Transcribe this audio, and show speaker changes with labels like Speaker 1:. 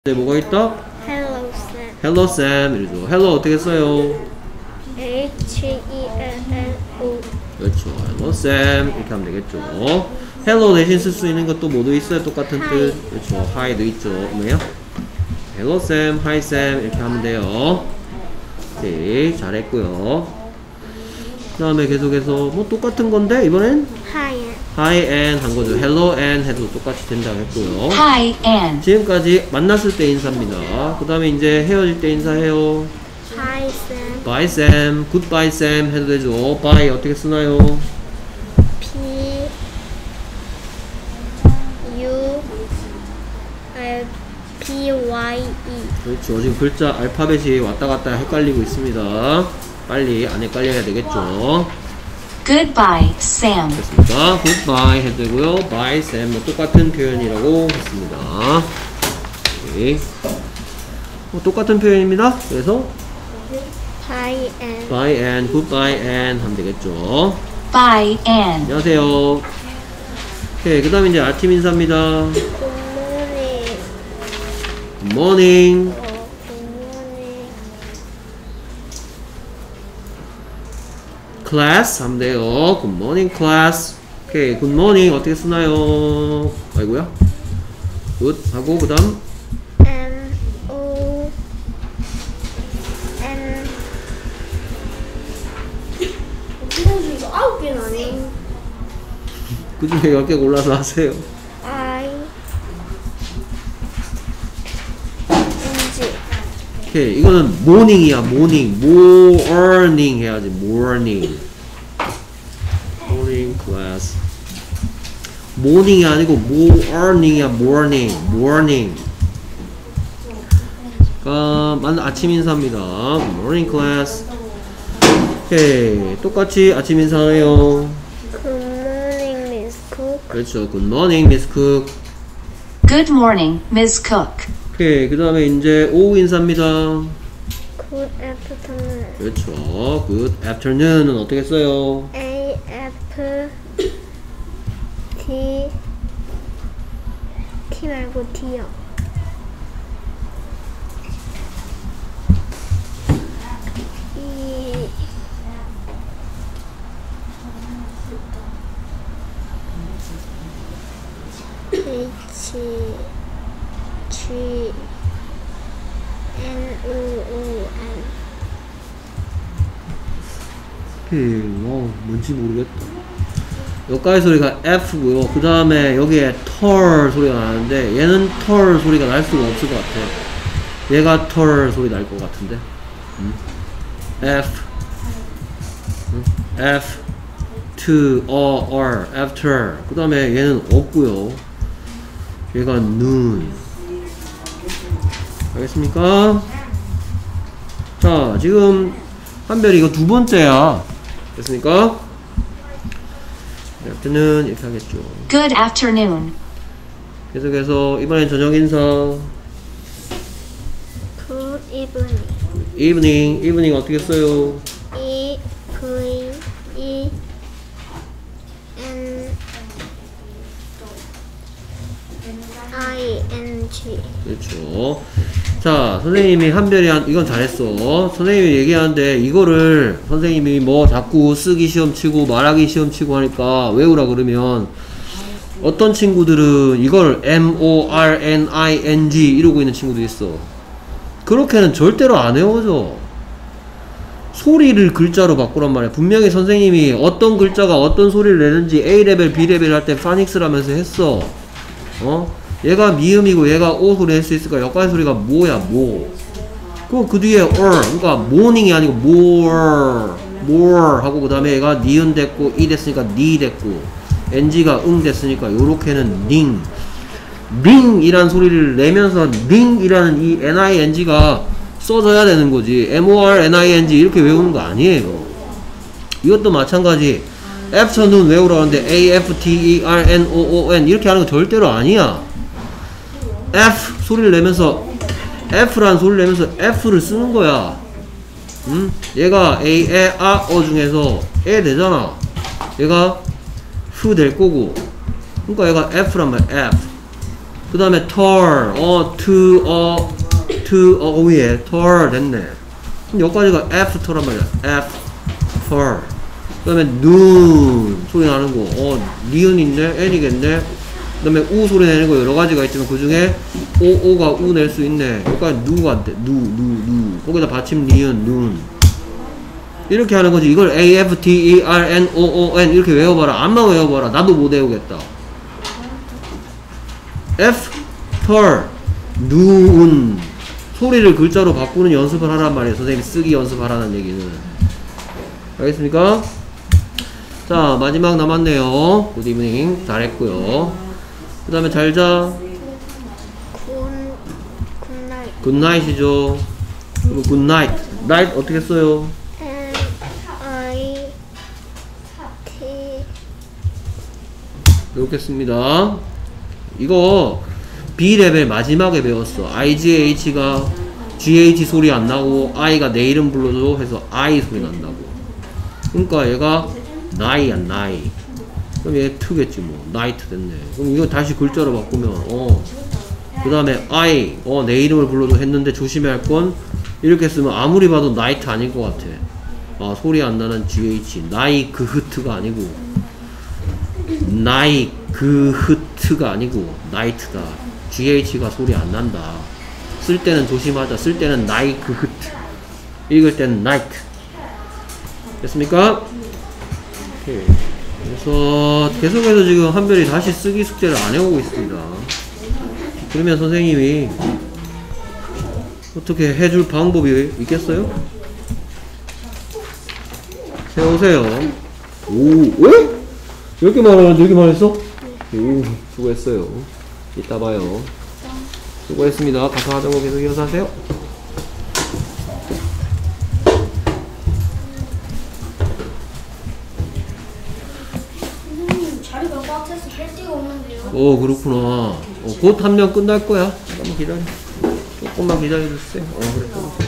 Speaker 1: 네, 뭐가 있다?
Speaker 2: Hello, Sam.
Speaker 1: Hello Sam 이러죠. Hello 어떻게 써요?
Speaker 2: H-E-L-L-O.
Speaker 1: 그렇죠. Hello Sam 이렇게 하면 되겠죠. Hello 대신 쓸 수 있는 것도 모두 있어요. 똑같은 뜻. 그렇죠. Hi도 있죠. 뭐예요? Hello Sam, Hi Sam 이렇게 하면 돼요. 오케이, 잘했고요. 그 다음에 계속해서 뭐 똑같은 건데 이번엔
Speaker 2: Hi.
Speaker 1: Hi and 한 거죠. Hello and 해도 똑같이 된다고 했고요.
Speaker 3: Hi, Ann.
Speaker 1: 지금까지 만났을 때 인사입니다. 그 다음에 이제 헤어질 때 인사해요.
Speaker 2: Hi, Sam.
Speaker 1: Bye Sam, Goodbye Sam 해도 되죠. Bye 어떻게 쓰나요?
Speaker 2: P-U-R-P-Y-E.
Speaker 1: 그렇죠. 지금 글자 알파벳이 왔다 갔다 헷갈리고 있습니다. 빨리 안 헷갈려야 되겠죠.
Speaker 3: Goodbye, Sam.
Speaker 1: 됐습니다. Goodbye 해도 되고요. Bye Sam 뭐 똑같은 표현이라고 했습니다. 오케이. 똑같은 표현입니다. 그래서
Speaker 2: Bye and
Speaker 1: Bye and Goodbye and 하면 되겠죠.
Speaker 3: Bye, Ann.
Speaker 1: 안녕하세요. 오케이. 그 다음에 이제 아침 인사입니다.
Speaker 2: Good morning.
Speaker 1: Good morning.
Speaker 2: Good morning.
Speaker 1: class 하면 돼요. Good morning class. 오케이. Good morning 어떻게 쓰나요? 아이고야. good 하고 그 다음
Speaker 2: M-O-N. 이거 9개는 아니에요.
Speaker 1: 그 중에 10개 골라서 하세요.
Speaker 2: I-N-G.
Speaker 1: 오케이. 이거는 morning이야. morning. morning 해야지. morning. morning class. morning이 아니고 morning이야. morning. morning. 아침 인사입니다. Good morning class. 오케이. 똑같이 아침 인사해요.
Speaker 2: Good morning, Miss Cook.
Speaker 1: 그렇죠. Good morning, Miss Cook.
Speaker 3: Good morning, Ms. Cook.
Speaker 1: 오케이. 그 다음에 이제 오후 인사입니다.
Speaker 2: Good afternoon.
Speaker 1: 그렇죠. Good afternoon은 어떻게 써요?
Speaker 2: A F T T 말고 T요. E H G N O O N.
Speaker 1: 오케이. 뭔지 모르겠다. 여기까지 소리가 F고요. 그 다음에 여기에 털 소리가 나는데 얘는 털 소리가 날 수가 없을 것 같아. 얘가 털 소리 날 것 같은데. F F to or after. 그 다음에 얘는 없고요. 얘가 noon. 알겠습니까? 자, 지금 한별이 이거 두 번째야. 됐습니까? afternoon 이렇게 하겠죠.
Speaker 3: Good afternoon.
Speaker 1: 계속해서 이번엔 저녁 인사.
Speaker 2: Good evening.
Speaker 1: evening 어떻게 써요?
Speaker 2: E V E N I N G.
Speaker 1: 그렇죠. 자, 선생님이 한별이 이건 잘했어. 선생님이 얘기하는데 이거를 선생님이 뭐 자꾸 쓰기 시험 치고 말하기 시험 치고 하니까 외우라 그러면 어떤 친구들은 이걸 M-O-R-N-I-N-G 이러고 있는 친구도 있어. 그렇게는 절대로 안 외워져. 소리를 글자로 바꾸란 말이야. 분명히 선생님이 어떤 글자가 어떤 소리를 내는지 A레벨, B레벨 할 때 파닉스를 하면서 했어. 얘가 미음이고 얘가 O 소리 낼 수 있을까? 여기까지 소리가 뭐야, 뭐. 그 뒤에 그러니까 morning이 아니고 more 하고 그 다음에 얘가 니은 됐고 이 됐으니까 니 됐고 NG가 응 됐으니까 요렇게는 ring이란 소리를 내면서 ring이라는 이 NING가 써져야 되는 거지. MORNING 이렇게 외우는 거 아니에요. 이것도 마찬가지. afternoon 외우라는데 AFTERNOON 이렇게 하는 거 절대로 아니야. F 소리를 내면서 F라는 소리를 내면서 F를 쓰는 거야. 얘가 A, 에, 아, 어 중에서 에 되잖아. 얘가 후 될 거고. 그러니까 얘가 F란 말이야. F. 그 다음에 털, 오예, 털 됐네. 그럼 여기까지가 after란 말이야. after. 그 다음에 눈 소리 나는 거, 니은 있네, n이겠네. 그 다음에 우 소리 내는 거 여러 가지가 있지만 그 중에 오가 우 낼 수 있네. 여기까지 누가 돼. 누. 거기다 받침 니은, 눈. 이렇게 하는 거지. 이걸 A, F, T, E, R, N, O, O, N 이렇게 외워봐라. 안만 외워봐라. 나도 못 외우겠다. F, 털, 눈. 소리를 글자로 바꾸는 연습을 하란 말이에요. 선생님이 쓰기 연습하라는 얘기는. 알겠습니까? 자, 마지막 남았네요. 굿 이브닝. 잘했고요. 그 다음에 잘자.
Speaker 2: 굿나잇.
Speaker 1: 굿나잇이죠. 그리고 굿나잇. 나잇 어떻게 써요?
Speaker 2: N-I-T.
Speaker 1: 이렇게 씁니다. 이거 B레벨 마지막에 배웠어. IGH가 GH 소리 안 나고 I가 내 이름 불러줘 해서 I 소리 난다고. 그러니까 얘가 나이야 나이. 그럼 얘 트겠지 뭐. 나이트 됐네. 그럼 이거 다시 글자로 바꾸면 그 다음에 I 내 이름을 불러줘 했는데 조심해야 할 건 이렇게 쓰면 아무리 봐도 나이트 아닐 것 같아. 소리 안 나는 GH 나이 그 흐트가 아니고 나이 그 흐트가 아니고 나이트다. GH가 소리 안 난다. 쓸 때는 조심하자. 쓸 때는 나이 그 흐트. 읽을 때는 나이트. 됐습니까? 오케이. 그래서 계속해서 지금 한별이 다시 쓰기 숙제를 안 해오고 있습니다. 그러면 선생님이 어떻게 해줄 방법이 있겠어요? 세우세요. 왜? 이렇게만 하는데 이렇게만 했어? 수고했어요. 이따 봐요. 수고했습니다. 가서 하던 거 계속 이어서 하세요.
Speaker 2: 자리가 꽉 차서 할 데가 없는데요.
Speaker 1: 그렇구나. 곧 한 명 끝날 거야. 잠깐만 기다려. 조금만 기다려주세요. 그래.